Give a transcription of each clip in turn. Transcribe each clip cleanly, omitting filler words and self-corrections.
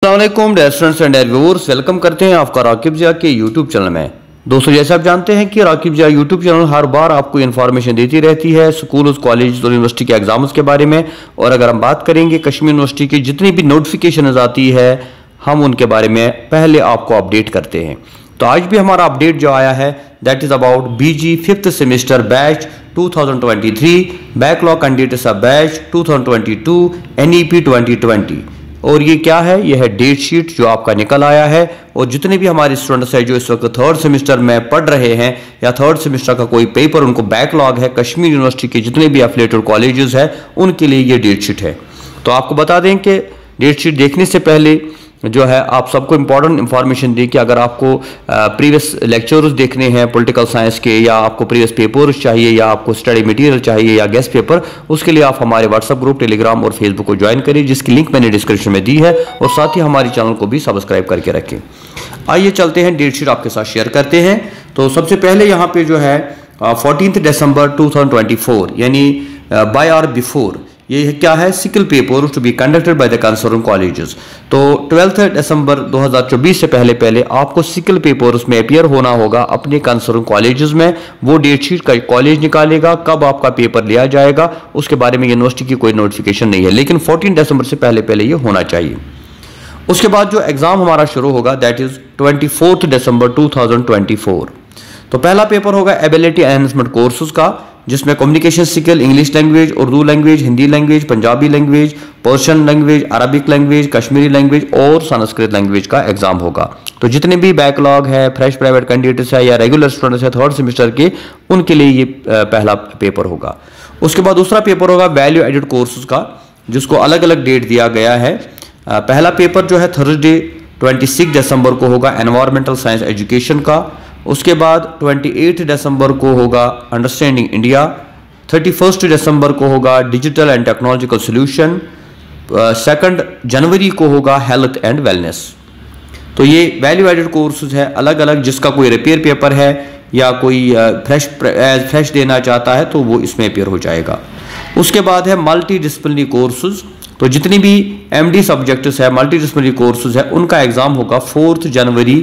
अस्सलाम वालेकुम restaurants and viewers, welcome करते हैं आपका राकिब जिया के यूट्यूब चैनल में। दोस्तों, जैसे आप जानते हैं कि राकिब जिया यूट्यूब चैनल हर बार आपको इन्फॉर्मेशन देती रहती है स्कूल, कॉलेज और यूनिवर्सिटी के एग्जाम्स के बारे में। और अगर हम बात करेंगे कश्मीर यूनिवर्सिटी की जितनी भी नोटिफिकेशन आती है, हम उनके बारे में पहले आपको अपडेट करते हैं। तो आज भी हमारा अपडेट जो आया है that is about BG 5th semester batch 2023 backlog candidates batch 2022 NEP 2020। और ये क्या है? ये है डेट शीट जो आपका निकल आया है। और जितने भी हमारे स्टूडेंट्स हैं जो इस वक्त 3rd सेमेस्टर में पढ़ रहे हैं या 3rd सेमेस्टर का कोई पेपर उनको बैकलॉग है, कश्मीर यूनिवर्सिटी के जितने भी एफिलिएटेड कॉलेजेस हैं उनके लिए ये डेट शीट है। तो आपको बता दें कि डेट शीट देखने से पहले जो है आप सबको इंपॉर्टेंट इंफॉर्मेशन दी कि अगर आपको प्रीवियस लेक्चर्स देखने हैं पॉलिटिकल साइंस के, या आपको प्रीवियस पेपर्स चाहिए, या आपको स्टडी मटेरियल चाहिए, या गेस्ट पेपर, उसके लिए आप हमारे व्हाट्सएप ग्रुप, टेलीग्राम और फेसबुक को ज्वाइन करिए, जिसकी लिंक मैंने डिस्क्रिप्शन में दी है। और साथ ही हमारे चैनल को भी सब्सक्राइब करके रखें। आइए चलते हैं, डेट शीट आपके साथ शेयर करते हैं। तो सबसे पहले यहाँ पे जो है 14 दिसंबर 2024 यानी बाय और बिफोर, ये क्या है? Sickle paper to be conducted by the concern colleges. तो 12 दिसंबर 2024 से पहले आपको सिकल पेपर्स में अपियर होना होगा अपने कंसर्न कॉलेजेस में। वो डेट शीट का कॉलेज निकालेगा, कब आपका पेपर लिया जाएगा उसके बारे में यूनिवर्सिटी की कोई नोटिफिकेशन नहीं है, लेकिन 14 दिसंबर से पहले ये होना चाहिए। उसके बाद जो एग्जाम हमारा शुरू होगा दैट इज 24 दिसंबर 2024। तो पहला पेपर होगा एबिलिटी एनहांसमेंट कोर्सेज का, जिसमें communication skill, English language, Urdu language, Hindi language, Punjabi language, Persian language, Arabic language, Kashmiri language और संस्कृत लैंग्वेज का एग्जाम होगा। तो जितने भी बैकलॉग है, फ्रेश प्राइवेट कैंडिडेट्स है या रेगुलर स्टूडेंट्स है 3rd सेमेस्टर के, उनके लिए ये पहला पेपर होगा। उसके बाद दूसरा पेपर होगा वैल्यू एडेड कोर्सेज का, जिसको अलग अलग डेट दिया गया है। पहला पेपर जो है थर्सडे 26 दिसंबर को होगा एनवायरमेंटल साइंस एजुकेशन का। उसके बाद 28 दिसंबर को होगा अंडरस्टैंडिंग इंडिया। 31 दिसंबर को होगा डिजिटल एंड टेक्नोलॉजिकल सोल्यूशन। 2 जनवरी को होगा हेल्थ एंड वेलनेस। तो ये वैल्यू एडेड कोर्सेज है अलग अलग, जिसका कोई रिपेयर पेपर है या कोई फ्रेश देना चाहता है तो वो इसमें अपेयर हो जाएगा। उसके बाद है मल्टी डिसिप्लिनरी कोर्सेज। तो जितनी भी MD सब्जेक्ट्स है, मल्टी डिसिप्लिनरी कोर्सेज है, उनका एग्जाम होगा 4 जनवरी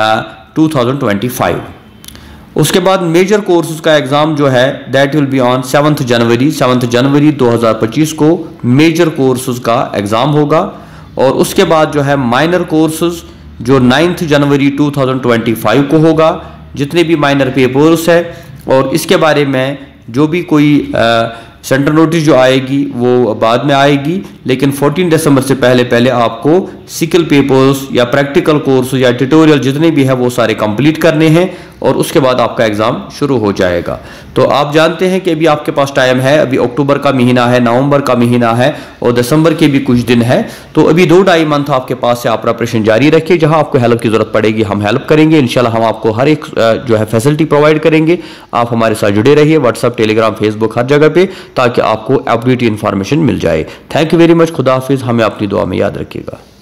2025। उसके बाद मेजर कोर्सेज का एग्जाम जो है that will be on 7 January 2025 को मेजर कोर्सेज का एग्जाम होगा। और उसके बाद जो है माइनर कोर्सेज जो 9 जनवरी 2025 को होगा, जितने भी माइनर पेपर्स है। और इसके बारे में जो भी कोई सेंटर नोटिस जो आएगी वो बाद में आएगी, लेकिन 14 दिसंबर से पहले आपको सिकल पेपर्स या प्रैक्टिकल कोर्स या ट्यूटोरियल जितने भी है वो सारे कंप्लीट करने हैं और उसके बाद आपका एग्जाम शुरू हो जाएगा। तो आप जानते हैं कि अभी आपके पास टाइम है, अभी अक्टूबर का महीना है, नवंबर का महीना है और दिसंबर के भी कुछ दिन है। तो अभी 2-2.5 मंथ आपके पास से आप प्रिपरेशन जारी रखिए। जहां आपको हेल्प की जरूरत पड़ेगी हम हेल्प करेंगे इंशाल्लाह। हम आपको हर एक जो है फैसिलिटी प्रोवाइड करेंगे। आप हमारे साथ जुड़े रहिए व्हाट्सएप, टेलीग्राम, फेसबुक, हर जगह पे, ताकि आपको अपडेट इन्फॉर्मेशन मिल जाए। Thank you very much. खुदा हाफिज। हमें अपनी दुआ में याद रखिएगा।